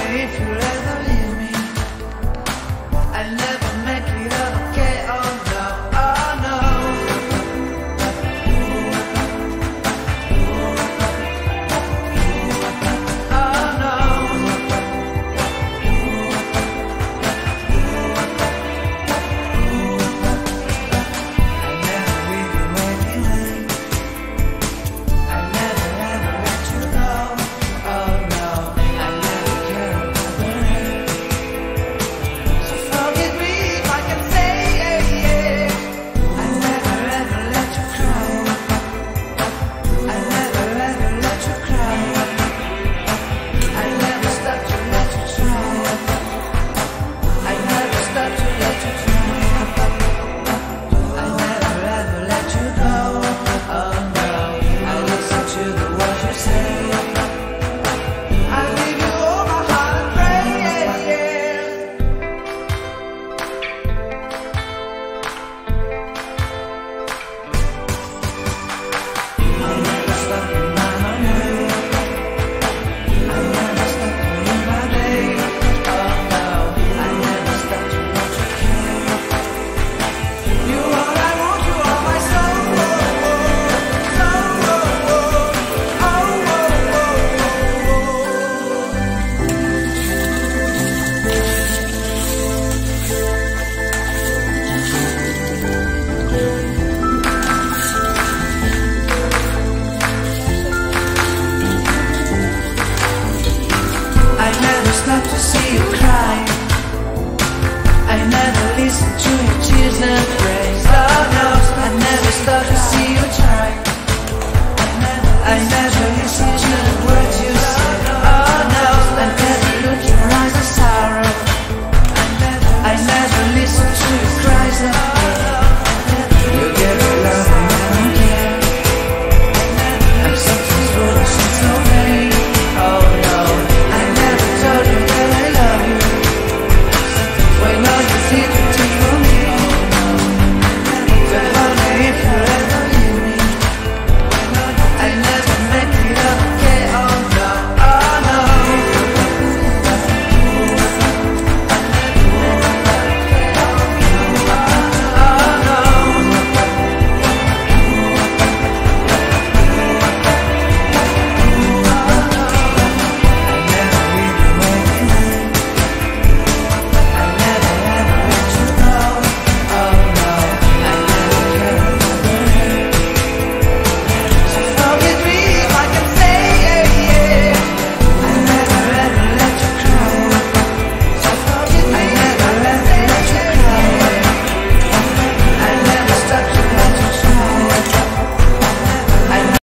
if you'll ever leave me. I'll never make it okay, oh no, oh no. Oh no. I'll never leave you waiting. I'll never ever let you go, oh no. I'll never care about the rain. So forgive me if I can say I'll never ever let you cry. I'll never ever let you cry. I'll never stop to let you try. I'll never stop to let you try. I'll never ever let you go, oh no. I'll listen to the words you say. I'll give you all my heart and pray, I'll never stop in my own way. I'll never stop to live my day, oh no. I'll never stop to let you care. You are all I want, you are my soul, oh, oh, oh, oh, I never stop to see you cry. I never listen to your tears and